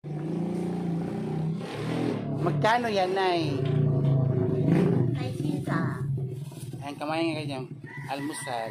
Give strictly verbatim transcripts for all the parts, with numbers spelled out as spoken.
Magkano yan, Nay? Ay, sisa. Ayan, kamayan nga kanyang almusal.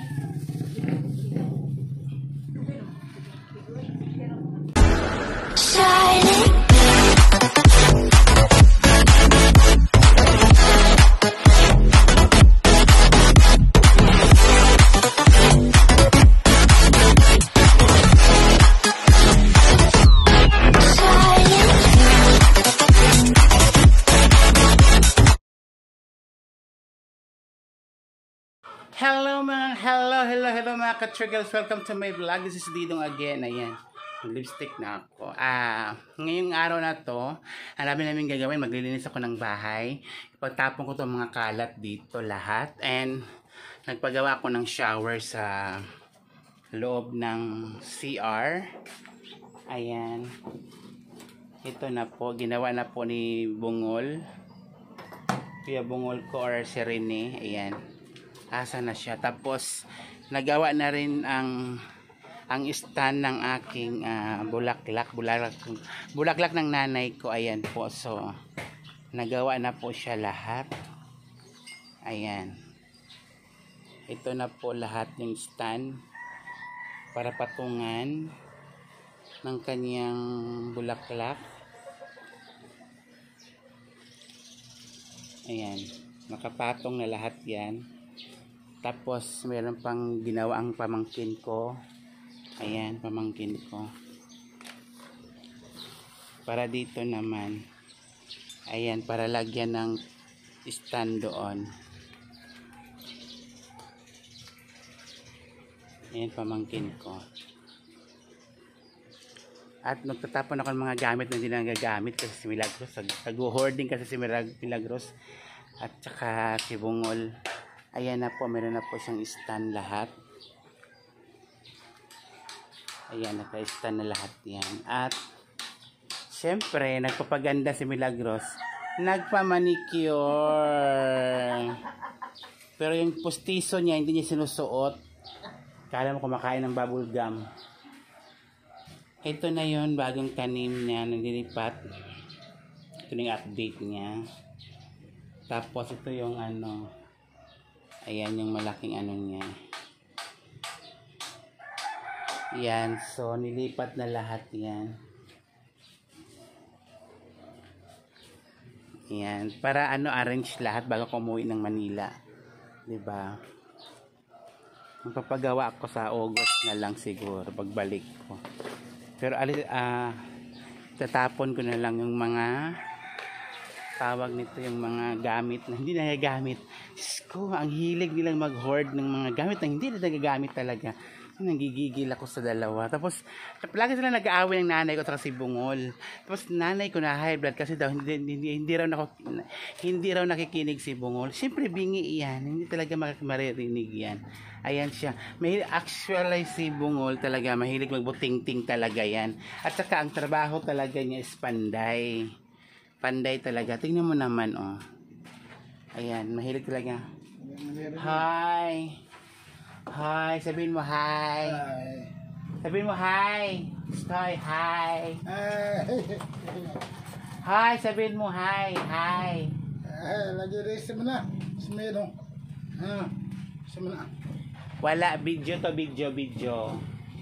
Hello mga, hello, hello, hello mga ka-triggers. Welcome to my vlog. This is Didong again. Ayan, lipstick na ako. Ah, ngayong araw na to, ang dami namin gagawin. Maglilinis ako ng bahay. Ipagtapon ko itong mga kalat dito lahat. And nagpagawa ako ng shower sa loob ng C R. Ayan. Ito na po, ginawa na po ni Bungol. Kuya Bungol ko or si Rene. Ayan. Asa na siya. Tapos nagawa na rin ang ang stand ng aking uh, bulaklak, bulaklak bulaklak ng nanay ko. Ayan po. So nagawa na po siya lahat. Ayan. Ito na po lahat ng stand para patungan ng kanyang bulaklak. Ayan. Nakapatong na lahat yan. Tapos meron pang ginawa ang pamangkin ko. Ayan, pamangkin ko. Para dito naman. Ayan, para lagyan ng stand doon. Ayan, pamangkin ko. At nagtatapon ako ng mga gamit na hindi na nagagamit kasi si Milagros. Nag-hoarding kasi si Milagros. At saka si Bungol. Ayan na po, meron na po siyang stand lahat. Ayan, naka-stand na lahat yan. At, syempre, nagpapaganda si Milagros. Nagpa-manicure. Pero yung postiso niya, hindi niya sinusuot. Kala mo kumakain ng bubble gum. Ito na yun, bagong tanim niya, nililipat. Ito yung update niya. Tapos, ito yung ano... Ayan yung malaking ano niya. Yan. So, nilipat na lahat yan. Yan. Para ano, arrange lahat bago ko umuwi ng Manila. Diba? Magpapagawa ako sa August na lang siguro. Pagbalik ko. Pero, alis, ah, uh, tatapon ko na lang yung mga tawag nito yung mga gamit na hindi nagagamit. Diyos ko, ang hilig nilang mag-hoard ng mga gamit na hindi na nagagamit talaga. Nagigigil ako sa dalawa. Tapos, lagi sila nag-aaway ng nanay ko at si Bungol. Tapos, nanay ko na high blood kasi daw hindi, hindi, hindi, raw, nako, hindi raw nakikinig si Bungol. Siyempre, bingi yan. Hindi talaga maririnig yan. Ayan siya. Mahilig, actually, si Bungol talaga, mahilig magbuting-ting talaga yan. At saka, ang trabaho talaga niya is panday. Panday talaga. Tingnan mo naman, oh. Ayan, mahilig talaga. Hi. Hi. Sabihin mo hi. Hi. Sabihin mo hi. Stoy, hi. Hi. Hi. Sabihin mo hi. Hi. Hi. Lagi rin sa mana. Sa meron. Ha. Sa mana. Wala. Video to. Video. Video.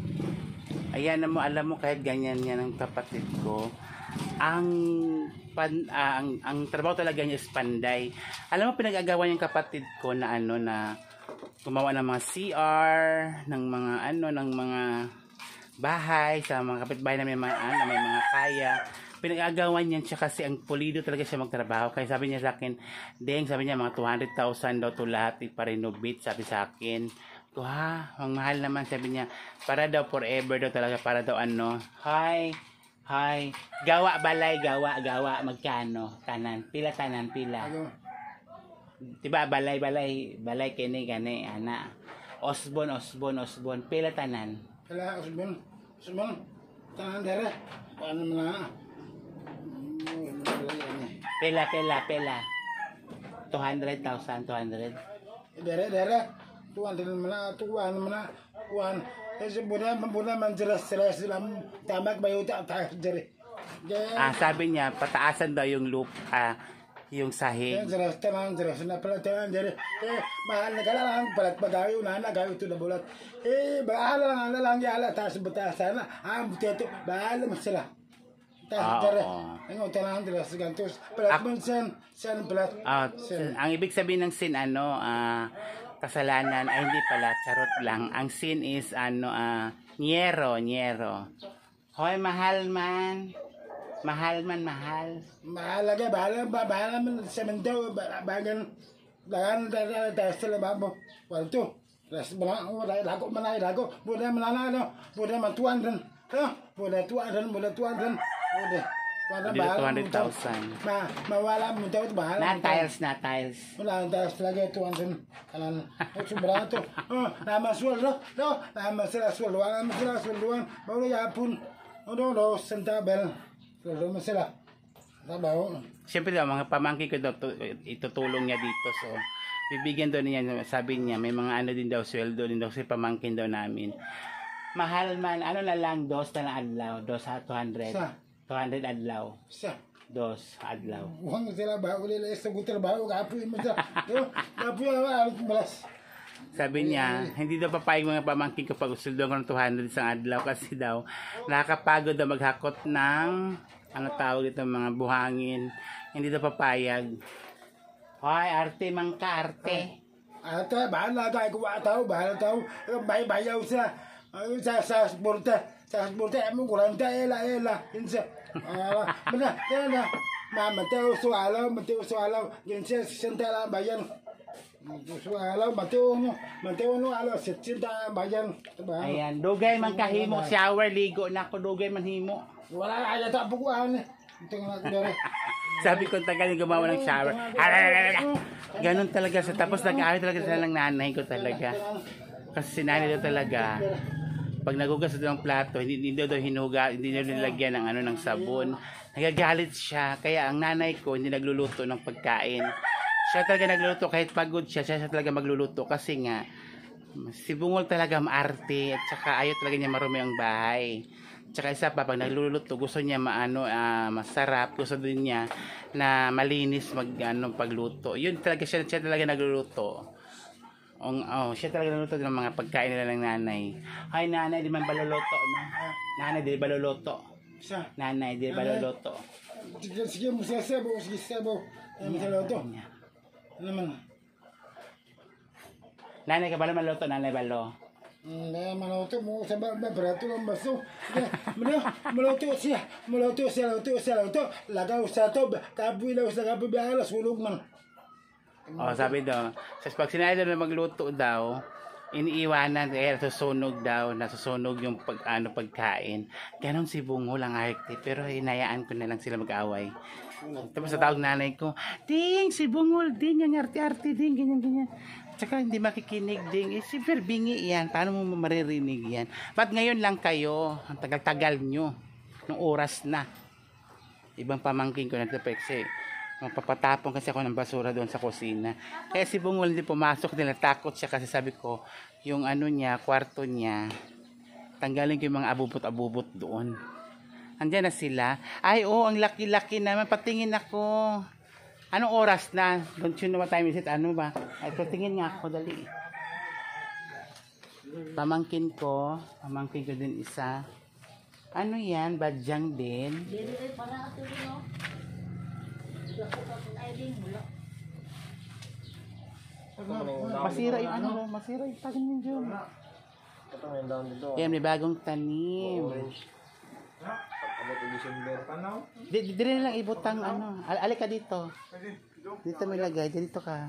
Ayan na mo. Alam mo kahit ganyan yan ang kapatid ko. Ang pan, uh, ang ang trabaho talaga niya is panday. Alam mo pinag-agawan yung kapatid ko na ano na gumawa ng mga C R, ng mga ano ng mga bahay sa mga kapitbahay na may mga ano, may mga kaya. Pinag-agawan niyan siya kasi ang pulido talaga siya magtrabaho. Kaya sabi niya sa akin, "Deng, sabi niya mga two hundred thousand daw to lahat ipa-renovate," sabi sa akin. Ko ha, ang mahal naman sabi niya. Para daw forever daw talaga para daw ano. Hi. Hi. Gawa balay, gawa, gawa. Magkano? Tanan. Pila tanan, pila. Diba, balay, balay. Balay, kini, gani, ana. Osbon, osbon, osbon. Pila tanan. Pila, osbon. Osbon. Tanan, dere. Paano mo na? Pila, pila, pila. two hundred thousand, two hundred. Dere, dere. Tuan, tuan mo na, tuan mo na. Tuan. Kasi muna, muna man jelas-jelas dalam tamak bayu tak tak jari. Yan. Ah, sabi niya, pataasan daw yung loop, ah, yung sahig. Yan, jelas, tenang, jelas. Na pala, tenang, jadi. Eh, mahal na kala lang, palat bagayo, na nagayo ito na bulat. Eh, bahala lang, ala lang, yala, taas batasan na. Ah, buti ito, bahala mo sila. Ah, Taas, jari. oo. Ang tenang, jelas, gantos. Palat mo, sen, sen, palat. Ah, Sin. ang ibig sabihin ng sin, ano, ah, kasalanan, ay hindi pala, charot lang. Ang sin is, ano, ah, nyero, nyero. Hoy, mahal man. Mahal man, mahal. Mahalaga, bahala, ba- bahala mo sa mento, bagan, bagan, taas sila babo. Walto. Las bala, wala lago, manay lago. Buda manana, no. Buda matuan rin. No, buda tuan rin, buda tuan rin. Buda. Buda Dito, two hundred thousand. Ma, mawala mo daw bahala. Na tiles, na tiles. Wala ang taas talaga tuan rin. Kanan. Ay, sobra to. Oh, nama sweldo. No, nama sila sweldo. Wala mo sila sweldoan. Bago yapon. Ano, no, santabel. Sweldo mo sila. Trabaho. Siyempre daw, mga pamangkin ko daw, tu- itutulong niya dito. So, bibigyan daw niya, sabi niya, may mga ano din daw, sweldo din daw, si pamangkin daw namin. Mahal man, ano na lang, dos na lang adlaw, dos ha, two hundred. Sa? two hundred adlaw, Siya. dos adlaw. Uang sila ba uli la sa gutter ba gapo mo sa. Yo, gapo ya alut balas. Sabi niya, hindi daw papayag mga pamangkin ko pag usuldo ko ng two hundred isang adlaw kasi daw, nakakapagod daw maghakot ng, ano tawag ito, mga buhangin. Hindi daw papayag. Hoy, arte mang ka, arte. Ata bahala ka ko ataw bahala taw bay bayaw sa sa sa sporta sa sporta mo kurang ta ela ela insa. Ah, mana na mama taw sualaw mateo sualaw insa sentala bayan. Sualaw mateo no mateo no alo sentala bayan. Ayan, dugay man kahimo, shower, ligo na ako, dugay man himo. Wala ay ta bukuan. Tingnan ko dere. Sabi ko, tagal yung gumawa ng shower. Ganon talaga sa tapos nag-aaral talaga sila ng nanay ko talaga. Kasi si nanay daw talaga, pag nagugas daw ng plato, hindi, hindi daw hinuga, hindi daw nilagyan ng ano ng sabon. Nagagalit siya. Kaya ang nanay ko hindi nagluluto ng pagkain. Siya talaga nagluluto kahit pagod siya, siya, siya talaga magluluto kasi nga si Bungol talaga maarte at saka ayaw talaga niya marumi ang bahay. Tsaka isa pa, pag nagluluto, gusto niya maano, ah, masarap, gusto din niya na malinis mag ano, pagluto. Yun talaga siya, siya talaga nagluluto. Ong, oh, siya talaga nagluluto ng mga pagkain nila ng nanay. Ay, nanay, di man baluluto, no? Nanay, di baluluto. Siya. Nanay, di baluluto. Sige, sige mo siya sebo, sige sebo. Ano sa loto? Ano man? Nanay ka balo maluto, nanay balo. Hindi, maluto mo sa ba, barato lang baso. Mana, maluto siya, maluto siya, maluto siya, maluto. Lagaw sa to, kapoy lang sa kapoy biara, sulog man. Oh, sabi daw, sa pag sinabi daw na magluto daw, iniiwanan, eh, susunog daw, nasusunog yung pag, ano, pagkain. Ganon si Bungol ang arte, pero hinayaan ko na lang sila mag-away. Tapos sa tawag nanay ko, ding, si Bungol, ding, yung arte-arte, ding, ganyan, ganyan. Tsaka hindi makikinig ding, eh, super bingi yan, paano mo maririnig yan? Ba't ngayon lang kayo, ang tagal-tagal nyo, nung oras na. Ibang pamangkin ko na ito, kasi magpapatapon kasi ako ng basura doon sa kusina. Kaya si Bungol hindi pumasok, nila takot siya kasi sabi ko, yung ano niya, kwarto niya, tanggalin ko yung mga abubot-abubot doon. Andiyan na sila. Ay, oh, ang laki-laki naman. Patingin ako. Anong oras na? Don't you know what time is it? Ano ba? Ay, patingin nga ako, dali. Pamangkin ko. Pamangkin ko din isa. Ano yan? Badyang din. Dili ay para ato no. Ay din mula. Masira yung ano, masira yung tagan yung dyan. Yan, may bagong tanim. Di, di, di rin lang ibutang ano. Al alika dito. Dito may lagay. Dito ka.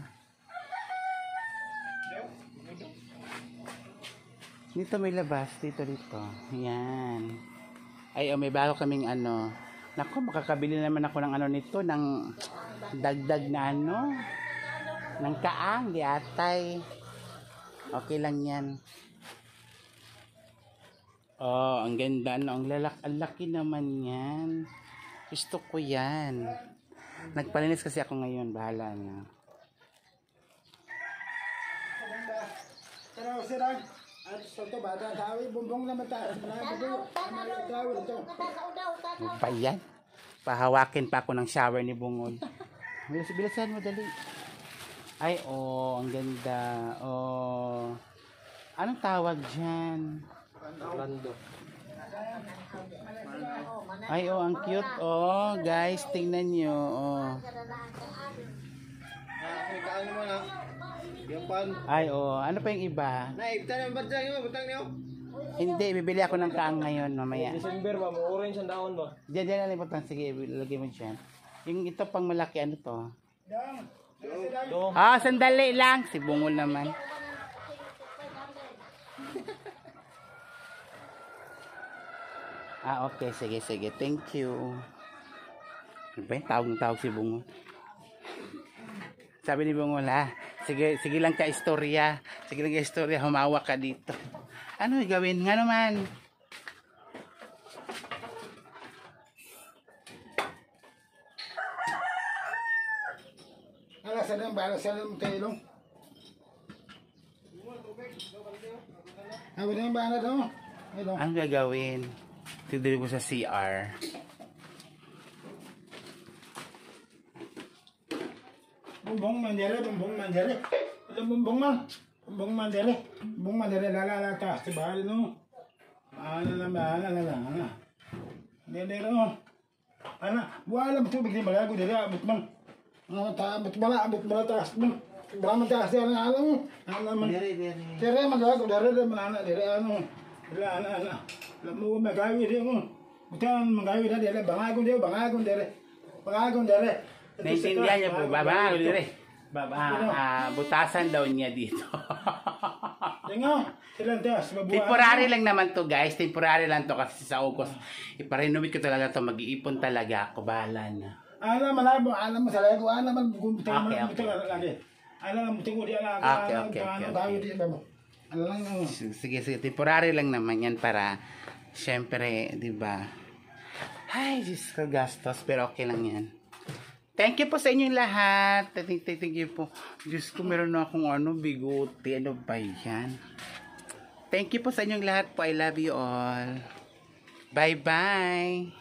Dito may labas. Dito, dito. Yan. Ay, oh, may bago kaming ano. Naku, makakabili naman ako ng ano nito. Ng dagdag na ano. Ng kaang. Di atay. Okay lang yan. Oh, ang ganda, no? Ang lalak, ang laki naman yan. Gusto ko yan. Nagpalinis kasi ako ngayon, bahala na. Pero sirag, at sa to bata tawi bumbong na mata. Tanaw, tanaw. Tanaw, tanaw. Ano ba yan? Pahawakin pa ako ng shower ni Bungol. Bilis, bilisan mo, dali. Ay, oh, ang ganda. Oh. Anong tawag dyan? Lando. Ay, oh, ang cute. Oh, guys, tingnan nyo. Oh. Kaan mo na. Yung pan. Ay, oh, ano pa yung iba? Naibta na ba dyan yung butang niyo? Hindi, bibili ako ng kaang ngayon, mamaya. December ba? Mo orange ang daon ba? Diyan, diyan, nalimutan. Sige, lagay mo dyan. Yung ito pang malaki, ano to? Do. Ah, sandali lang. Si Bungol naman. Ah, okay. Sige, sige. Thank you. Ano ba yun? Tawag ng tawag si Bungol. Sabi ni Bungol, ha? Sige, sige lang ka istorya. Sige lang ka istorya. Humawak ka dito. Ano gawin nga naman? Alas sa nang balas sa nang tailong. Ano na yung bahala daw? Ito. Ano gagawin? Tidiri ko sa C R. Bumbong mandere, bumbong mandere. Ito bumbong man. Bumbong mandere. Bumbong mandere lalala taas sa bahay no. Ano na ba? Ano na ano. Dere no. Ana, wala mo tubig ni balago dere abot man. Ano ta abot bala abot bala taas man. Brahman taas dere ano. Ano man. Dere, dere. Dere man dago dere dere man ana dere ano. Dere ana ana. Lamu magawi dere mo. Butan magawi dere bangagon dere bangagon dere. Bangagon dere. Naintindihan niya po, baba, dire. Baba, ah, butasan daw niya dito. Tingo, silang taas, mabuhay. Temporary lang naman to, guys. Temporary lang to kasi sa August. Iparenovate ko talaga to. Mag-iipon talaga ako. Bahala na. Alam malabo, alam mo sa lego, alam man gumutay Okay, man okay. gumutay lagi. Alam mo tingo di alam. Okay, okay, okay, okay. Di ba mo? Alam lang mo. Sige, sige. Temporary lang naman yan para, syempre, di ba? Ay, Diyos ko, gastos. Pero okay lang yan. Thank you po sa inyong lahat. Thank, thank, thank you po. Diyos ko, meron na akong ano, bigote. Ano ba yan? Thank you po sa inyong lahat po. I love you all. Bye-bye.